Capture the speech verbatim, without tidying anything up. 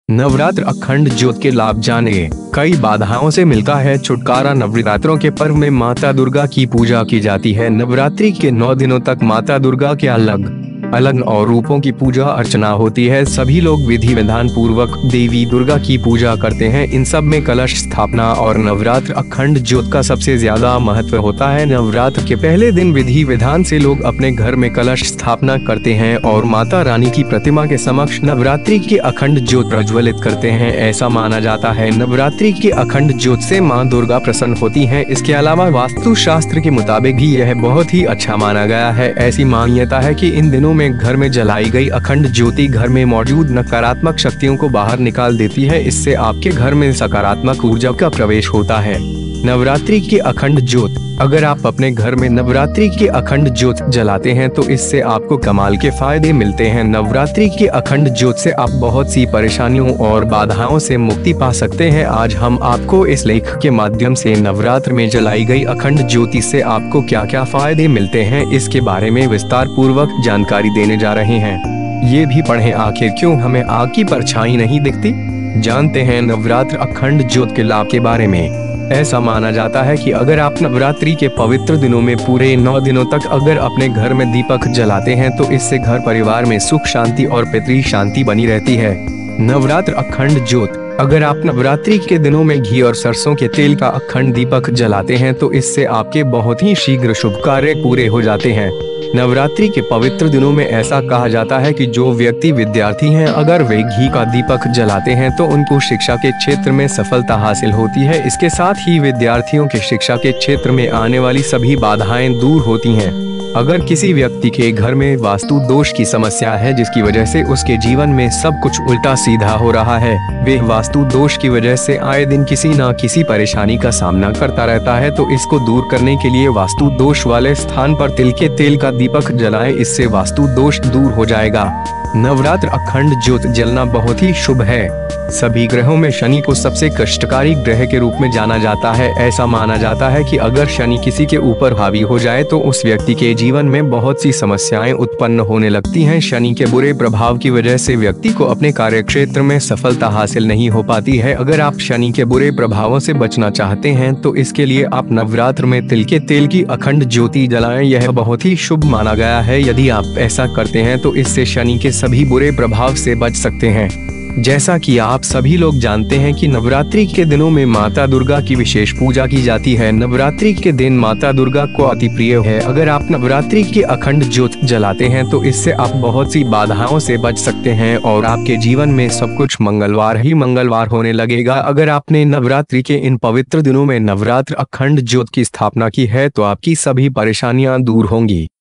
नवरात्र अखंड ज्योत के लाभ जाने। कई बाधाओं से मिलता है छुटकारा। नवरात्रों के पर्व में माता दुर्गा की पूजा की जाती है। नवरात्रि के नौ दिनों तक माता दुर्गा के अलग अलग और रूपों की पूजा अर्चना होती है। सभी लोग विधि विधान पूर्वक देवी दुर्गा की पूजा करते हैं। इन सब में कलश स्थापना और नवरात्र अखंड ज्योत का सबसे ज्यादा महत्व होता है। नवरात्र के पहले दिन विधि विधान से लोग अपने घर में कलश स्थापना करते हैं और माता रानी की प्रतिमा के समक्ष नवरात्रि की अखंड ज्योत प्रज्वलित करते हैं। ऐसा माना जाता है नवरात्रि की अखंड ज्योत से माँ दुर्गा प्रसन्न होती है। इसके अलावा वास्तु शास्त्र के मुताबिक भी यह बहुत ही अच्छा माना गया है। ऐसी मान्यता है कि इन दिनों में घर में जलाई गई अखंड ज्योति घर में मौजूद नकारात्मक शक्तियों को बाहर निकाल देती है। इससे आपके घर में सकारात्मक ऊर्जा का प्रवेश होता है। नवरात्रि की अखंड ज्योत। अगर आप अपने घर में नवरात्रि की अखंड ज्योत जलाते हैं तो इससे आपको कमाल के फायदे मिलते हैं। नवरात्रि की अखंड ज्योत से आप बहुत सी परेशानियों और बाधाओं से मुक्ति पा सकते हैं। आज हम आपको इस लेख के माध्यम से नवरात्र में जलाई गई अखंड ज्योति से आपको क्या क्या फायदे मिलते हैं इसके बारे में विस्तार पूर्वक जानकारी देने जा रहे हैं। ये भी पढ़ें, आखिर क्यों हमें आग की परछाई नहीं दिखती। जानते हैं नवरात्र अखंड ज्योत के लाभ के बारे में। ऐसा माना जाता है कि अगर आप नवरात्रि के पवित्र दिनों में पूरे नौ दिनों तक अगर अपने घर में दीपक जलाते हैं तो इससे घर परिवार में सुख शांति और पितृ शांति बनी रहती है। नवरात्र अखंड ज्योत। अगर आप नवरात्रि के दिनों में घी और सरसों के तेल का अखंड दीपक जलाते हैं तो इससे आपके बहुत ही शीघ्र शुभ कार्य पूरे हो जाते हैं। नवरात्रि के पवित्र दिनों में ऐसा कहा जाता है कि जो व्यक्ति विद्यार्थी हैं अगर वे घी का दीपक जलाते हैं तो उनको शिक्षा के क्षेत्र में सफलता हासिल होती है। इसके साथ ही विद्यार्थियों के शिक्षा के क्षेत्र में आने वाली सभी बाधाएं दूर होती हैं। अगर किसी व्यक्ति के घर में वास्तु दोष की समस्या है जिसकी वजह से उसके जीवन में सब कुछ उल्टा सीधा हो रहा है, वे वास्तु दोष की वजह से आए दिन किसी न किसी परेशानी का सामना करता रहता है, तो इसको दूर करने के लिए वास्तु दोष वाले स्थान पर तिल के तेल का दीपक जलाएं। इससे वास्तु दोष दूर हो जाएगा। नवरात्र अखंड ज्योत जलना बहुत ही शुभ है। सभी ग्रहों में शनि को सबसे कष्टकारी ग्रह के रूप में जाना जाता है। ऐसा माना जाता है कि अगर शनि किसी के ऊपर हावी हो जाए तो उस व्यक्ति के जीवन में बहुत सी समस्याएं उत्पन्न होने लगती हैं। शनि के बुरे प्रभाव की वजह से व्यक्ति को अपने कार्य क्षेत्र में सफलता हासिल नहीं हो पाती है। अगर आप शनि के बुरे प्रभावों से बचना चाहते हैं तो इसके लिए आप नवरात्र में तिल के तेल की अखंड ज्योति जलाएं। यह बहुत ही शुभ माना गया है। यदि आप ऐसा करते हैं तो इससे शनि के सभी बुरे प्रभाव से बच सकते हैं। जैसा कि आप सभी लोग जानते हैं कि नवरात्रि के दिनों में माता दुर्गा की विशेष पूजा की जाती है। नवरात्रि के दिन माता दुर्गा को अति प्रिय है। अगर आप नवरात्रि की अखंड ज्योत जलाते हैं तो इससे आप बहुत सी बाधाओं से बच सकते हैं और आपके जीवन में सब कुछ मंगलवार ही मंगलवार होने लगेगा। अगर आपने नवरात्रि के इन पवित्र दिनों में नवरात्र अखंड ज्योत की स्थापना की है तो आपकी सभी परेशानियां दूर होंगी।